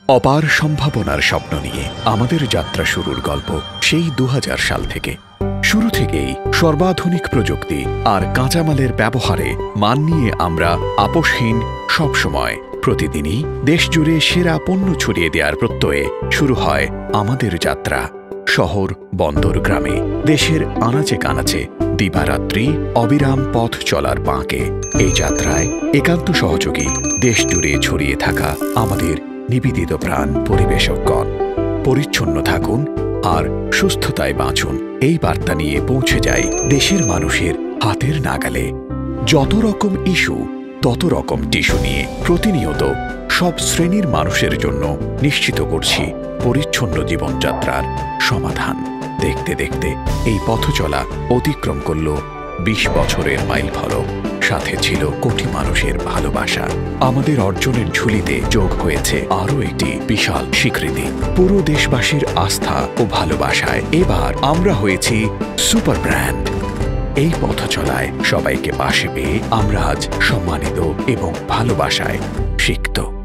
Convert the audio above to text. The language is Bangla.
অপার সম্ভাবনার স্বপ্ন নিয়ে আমাদের যাত্রা শুরুর গল্প সেই ২০০০ সাল থেকে। শুরু থেকেই সর্বাধুনিক প্রযুক্তি আর কাঁচামালের ব্যবহারে মান নিয়ে আমরা আপোষহীন। সবসময় প্রতিদিনই দেশজুড়ে সেরা পণ্য ছড়িয়ে দেওয়ার প্রত্যয়ে শুরু হয় আমাদের যাত্রা। শহর, বন্দর, গ্রামে, দেশের আনাচে কানাচে দিবারাত্রি অবিরাম পথ চলার বাঁকে এই যাত্রায় একান্ত সহযোগী দেশজুড়ে ছড়িয়ে থাকা আমাদের নিবেদিত প্রাণ পরিবেশকগণ। পরিচ্ছন্ন থাকুন আর সুস্থতায় বাঁচুন, এই বার্তা নিয়ে পৌঁছে যায় দেশের মানুষের হাতের নাগালে। যত রকম ইস্যু তত রকম টিস্যু নিয়ে প্রতিনিয়ত সব শ্রেণীর মানুষের জন্য নিশ্চিত করছি পরিচ্ছন্ন জীবনযাত্রার সমাধান। দেখতে দেখতে এই পথ চলা অতিক্রম করল ২০ বছরের মাইল ফলক। সাথে ছিল কোটি মানুষের ভালোবাসা। আমাদের অর্জনের ঝুলিতে যোগ হয়েছে আরও একটি বিশাল স্বীকৃতি। পুরো দেশবাসীর আস্থা ও ভালোবাসায় এবার আমরা হয়েছি সুপার ব্র্যান্ড। এই পথ চলায় সবাইকে পাশে পেয়ে আমরা আজ সম্মানিত এবং ভালোবাসায় সিক্ত।